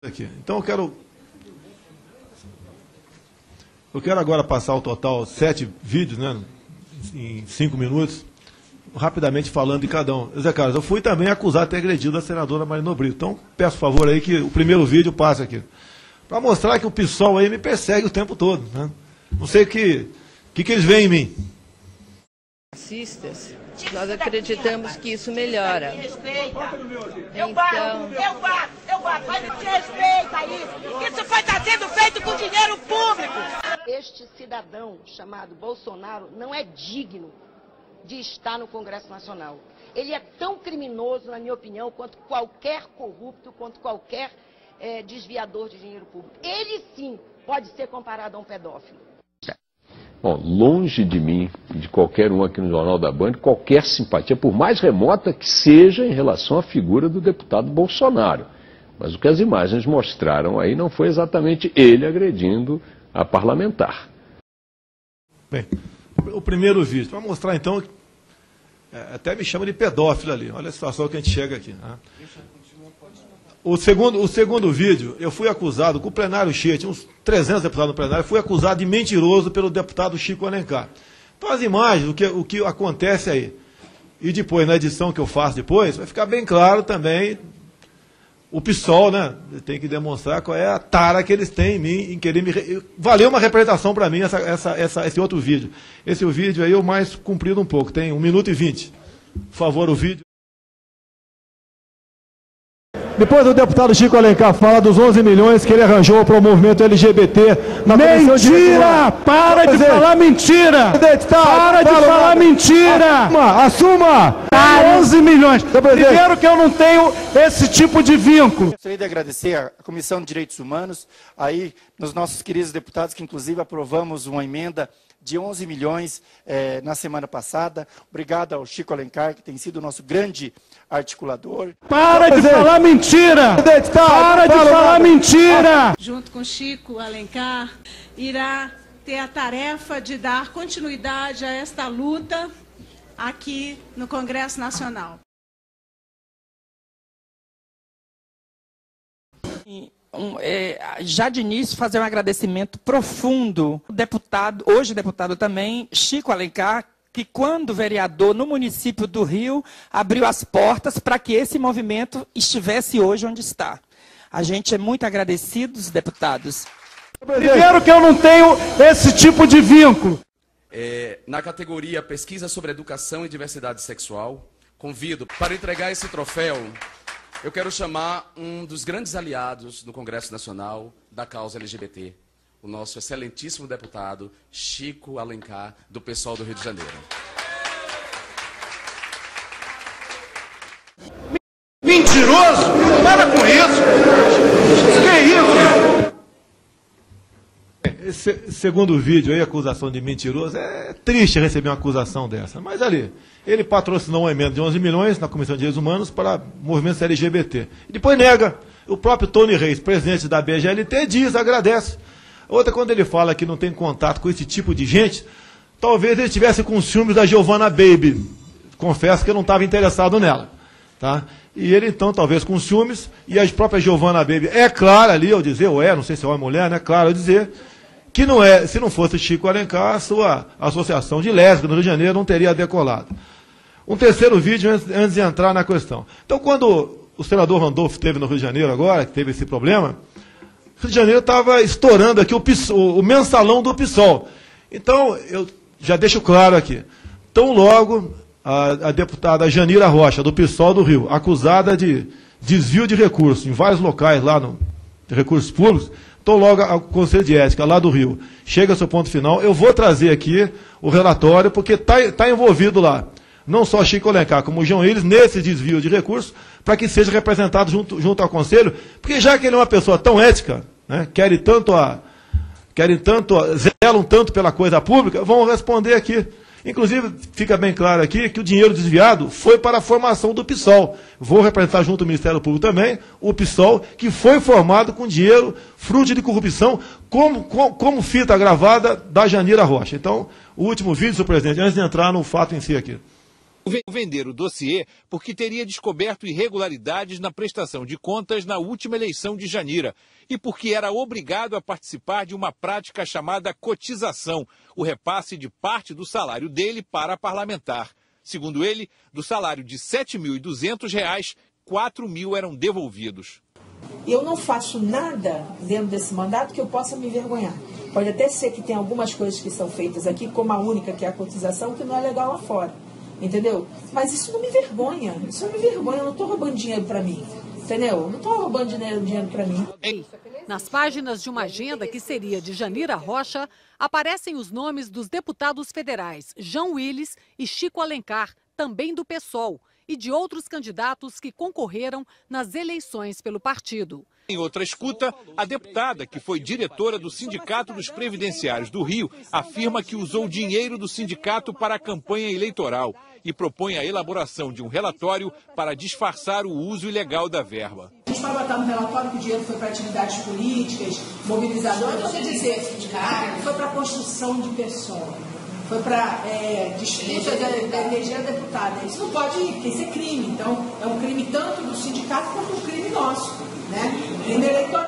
Aqui. Então eu quero agora passar o total 7 vídeos, né, em 5 minutos, rapidamente falando de cada um. Zé Carlos, eu fui também acusado de ter agredido a senadora Marina Brito. Então, peço por favor aí que o primeiro vídeo passe aqui. Para mostrar que o PSOL aí me persegue o tempo todo. Né? Não sei o que eles veem em mim. Nós acreditamos que isso melhora. Eu bato, mas não te respeita isso. Isso foi estar sendo feito com dinheiro público. Este cidadão chamado Bolsonaro não é digno de estar no Congresso Nacional. Ele é tão criminoso, na minha opinião, quanto qualquer corrupto, quanto qualquer desviador de dinheiro público. Ele sim pode ser comparado a um pedófilo. Bom, longe de mim, de qualquer um aqui no Jornal da Band, qualquer simpatia, por mais remota que seja em relação à figura do deputado Bolsonaro. Mas o que as imagens mostraram aí não foi exatamente ele agredindo a parlamentar. Bem, o primeiro vídeo, para mostrar então, até me chama de pedófilo ali, olha a situação que a gente chega aqui. Né? O segundo vídeo, eu fui acusado, com o plenário cheio, tinha uns 300 deputados no plenário, fui acusado de mentiroso pelo deputado Chico Alencar. Então as imagens, o que acontece aí, e depois, na edição que eu faço depois, vai ficar bem claro também, o PSOL, né, tem que demonstrar qual é a tara que eles têm em mim, em querer me... Valeu uma representação para mim esse outro vídeo. Esse vídeo aí é o mais comprido um pouco, tem 1 minuto e 20. Por favor, o vídeo. Depois o deputado Chico Alencar fala dos 11 milhões que ele arranjou para o movimento LGBT na comissão de... Mentira! Para de falar mentira! Para de falar mentira! Assuma! 11 milhões! Primeiro que eu não tenho esse tipo de vínculo. Gostaria de agradecer à Comissão de Direitos Humanos, aí nos nossos queridos deputados, que inclusive aprovamos uma emenda de 11 milhões na semana passada. Obrigado ao Chico Alencar, que tem sido o nosso grande articulador. Para de falar mentira! Para de falar mentira! Junto com Chico Alencar, irá ter a tarefa de dar continuidade a esta luta aqui no Congresso Nacional. Já de início, fazer um agradecimento profundo ao deputado, hoje deputado também, Chico Alencar, que quando vereador no município do Rio, abriu as portas para que esse movimento estivesse hoje onde está. A gente é muito agradecido, deputados. Primeiro que eu não tenho esse tipo de vínculo. Na categoria Pesquisa sobre Educação e Diversidade Sexual, convido para entregar esse troféu. Eu quero chamar um dos grandes aliados no Congresso Nacional da causa LGBT, o nosso excelentíssimo deputado Chico Alencar, do PSOL do Rio de Janeiro. Mentiroso? Para com isso! Que isso? Esse segundo vídeo aí, acusação de mentiroso, é triste receber uma acusação dessa. Mas ali, ele patrocinou uma emenda de 11 milhões na Comissão de Direitos Humanos para movimentos LGBT. E depois nega. O próprio Tony Reis, presidente da BGLT, diz, agradece. Outra, quando ele fala que não tem contato com esse tipo de gente, talvez ele estivesse com ciúmes da Giovanna Baby. Confesso que eu não estava interessado nela. Tá? E ele, então, talvez com ciúmes, e a própria Giovanna Baby é clara ali, ao dizer, ou não sei se é homem ou mulher, né? Claro ao dizer, que não é, se não fosse Chico Alencar, a sua associação de lésbicas no Rio de Janeiro não teria decolado. Um terceiro vídeo antes de entrar na questão. Então, quando o senador Randolfo esteve no Rio de Janeiro agora, que teve esse problema, o Rio de Janeiro estava estourando aqui o mensalão do PSOL. Então, eu já deixo claro aqui, tão logo a deputada Janira Rocha, do PSOL do Rio, acusada de desvio de recursos em vários locais lá no recursos públicos, então logo o Conselho de Ética lá do Rio chega ao seu ponto final, eu vou trazer aqui o relatório, porque está envolvido lá, não só Chico Alencar, como o João Willis, nesse desvio de recursos, para que seja representado junto ao Conselho, porque já que ele é uma pessoa tão ética, né, zelam tanto pela coisa pública, vão responder aqui. Inclusive, fica bem claro aqui que o dinheiro desviado foi para a formação do PSOL. Vou representar junto ao Ministério Público também o PSOL, que foi formado com dinheiro fruto de corrupção, como fita gravada da Janira Rocha. Então, o último vídeo, senhor presidente, antes de entrar no fato em si aqui. Vender o dossiê porque teria descoberto irregularidades na prestação de contas na última eleição de Janira e porque era obrigado a participar de uma prática chamada cotização, o repasse de parte do salário dele para parlamentar. Segundo ele, do salário de R$ 7.200, R$ 4.000 eram devolvidos. Eu não faço nada dentro desse mandato que eu possa me envergonhar. Pode até ser que tem algumas coisas que são feitas aqui, como a única, que é a cotização, que não é legal lá fora. Entendeu? Mas isso não me vergonha. Isso não me vergonha. Eu não estou roubando dinheiro para mim. Entendeu? Eu não estou roubando dinheiro para mim. Nas páginas de uma agenda que seria de Janira Rocha, aparecem os nomes dos deputados federais João Willis e Chico Alencar, também do PSOL, e de outros candidatos que concorreram nas eleições pelo partido. Em outra escuta, a deputada, que foi diretora do Sindicato dos Previdenciários do Rio, afirma que usou dinheiro do sindicato para a campanha eleitoral e propõe a elaboração de um relatório para disfarçar o uso ilegal da verba. A gente vai botar no relatório que o dinheiro foi para atividades políticas, mobilizadoras, então, quer dizer, foi para a construção de pessoas. Foi para disputa da energia deputada. Isso não pode ir, porque isso é crime. Então, é um crime tanto do sindicato quanto um crime nosso. Né? Crime eleitoral.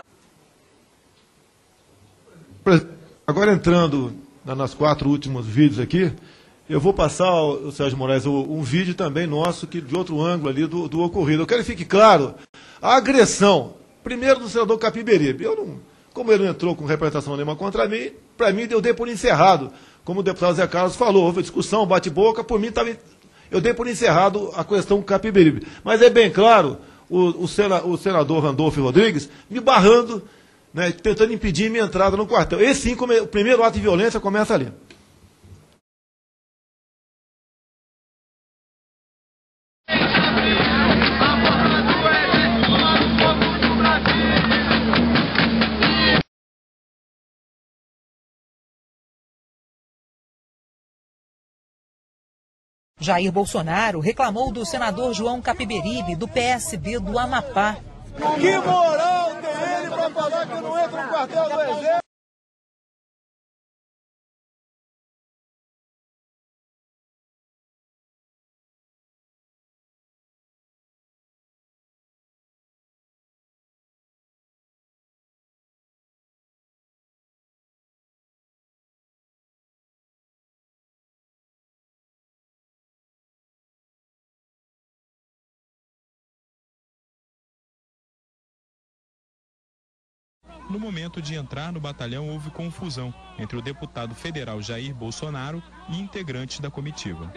Agora, entrando nos 4 últimos vídeos aqui, eu vou passar, o Sérgio Moraes, um vídeo também nosso, que, de outro ângulo ali do ocorrido. Eu quero que fique claro a agressão, primeiro do senador Capiberibe. Como ele não entrou com representação nenhuma contra mim, para mim eu dei por encerrado. Como o deputado Zé Carlos falou, houve discussão, bate-boca, por mim eu dei por encerrado a questão Capiberibe. Mas é bem claro, o senador Randolfo Rodrigues me barrando, né, tentando impedir minha entrada no quartel. Esse sim, o primeiro ato de violência começa ali. Jair Bolsonaro reclamou do senador João Capiberibe, do PSB do Amapá. Que moral tem ele para falar que eu não entro no quartel do Exército? No momento de entrar no batalhão, houve confusão entre o deputado federal Jair Bolsonaro e integrantes da comitiva.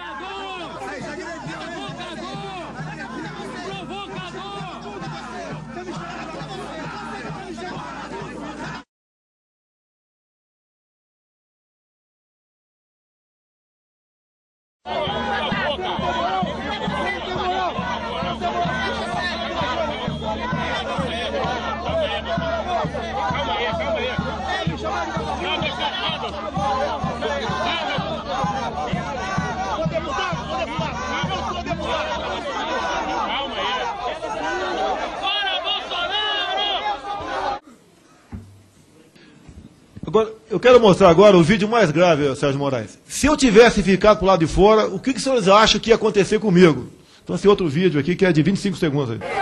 Agora, eu quero mostrar agora o vídeo mais grave, Sérgio Moraes. Se eu tivesse ficado pro lado de fora, o que os senhores acham que ia acontecer comigo? Então, esse outro vídeo aqui, que é de 25 segundos aí.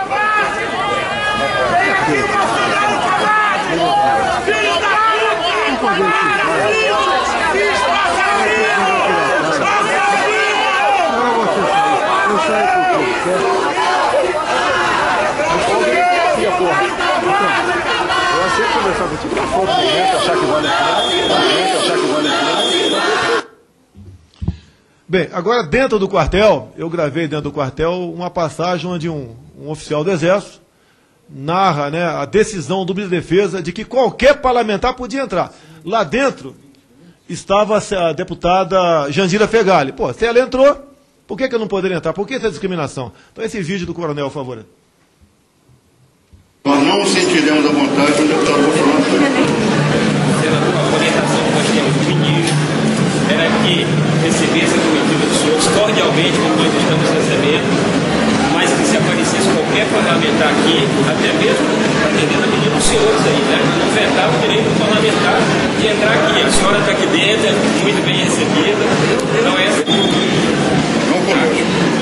Bem, agora dentro do quartel, eu gravei dentro do quartel uma passagem onde um oficial do Exército narra, né, a decisão do ministro da Defesa de que qualquer parlamentar podia entrar. Lá dentro estava a deputada Jandira Fegali. Pô, se ela entrou, por que eu não poderia entrar? Por que essa discriminação? Então esse vídeo do coronel, por favor. Nós não nos sentiremos à vontade com o deputado Bolsonaro. Senador, a orientação que nós temos de pedir era que recebesse a comitiva dos senhores cordialmente, como nós estamos recebendo, mas que se aparecesse qualquer parlamentar aqui, até mesmo atendendo a pedido dos senhores aí, né? Não vetava o direito do parlamentar de entrar aqui. A senhora está aqui dentro, muito bem recebida. Então essa... Não conosco.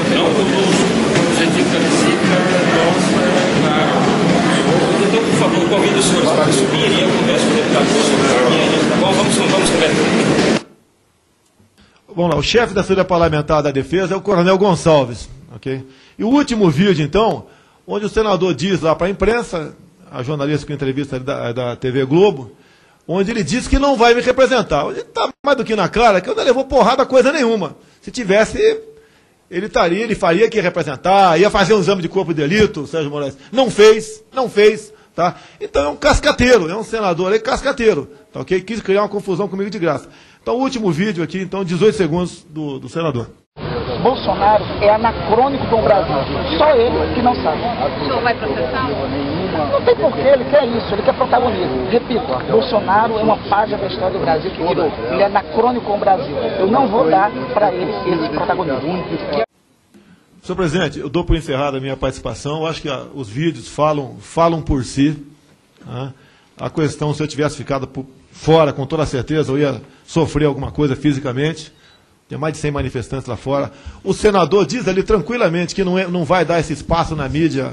senadores para subirem ao Congresso do deputado Bolsonaro. Tá bom? Vamos conversar. Vamos lá, o chefe da Assessoria Parlamentar da Defesa é o Coronel Gonçalves. Okay? E o último vídeo, então, onde o senador diz lá para a imprensa, a jornalista com entrevista da TV Globo, onde ele diz que não vai me representar. Ele está mais do que na clara que eu não levou porrada coisa nenhuma. Se tivesse, ele faria que ia representar, ia fazer um exame de corpo de delito, Sérgio Moraes. Não fez. Tá? Então é um cascateiro, é um senador aí cascateiro. Tá, okay? Quis criar uma confusão comigo de graça. Então o último vídeo aqui, então 18 segundos do senador. Bolsonaro é anacrônico para o Brasil. Só ele que não sabe. O senhor vai processá-lo? Não tem porquê, ele quer isso, ele quer protagonismo. Repito, Bolsonaro é uma página da história do Brasil que virou. Ele é anacrônico com o Brasil. Eu não vou dar para ele esse protagonismo. Senhor presidente, eu dou por encerrada a minha participação. Eu acho que os vídeos falam por si. Né? A questão, se eu tivesse ficado fora, com toda certeza, eu ia sofrer alguma coisa fisicamente. Tem mais de 100 manifestantes lá fora. O senador diz ali tranquilamente que não vai dar esse espaço na mídia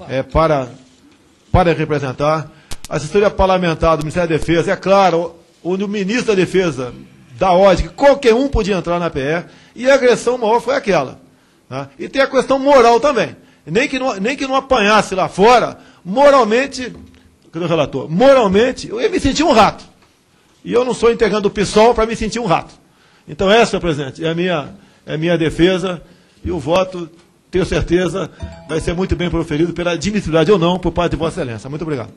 para representar. A assessoria parlamentar do Ministério da Defesa, é claro, onde o ministro da Defesa dá ordem que qualquer um podia entrar na PE, e a agressão maior foi aquela. Né? E tem a questão moral também. Nem que não apanhasse lá fora, moralmente, cadê o relator? Moralmente, eu ia me sentir um rato. E eu não sou integrante do PSOL para me sentir um rato. Então essa, senhor presidente, é a minha defesa, e o voto, tenho certeza, vai ser muito bem proferido pela admissibilidade ou não por parte de Vossa Excelência. Muito obrigado.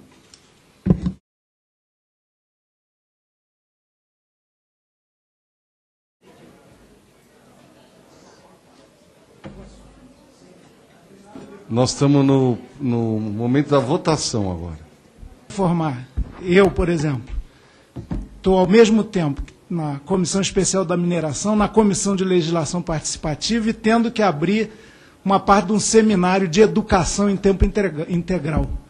Nós estamos no momento da votação agora. Informar. Eu, por exemplo, estou ao mesmo tempo na Comissão Especial da Mineração, na Comissão de Legislação Participativa e tendo que abrir uma parte de um seminário de educação em tempo integral.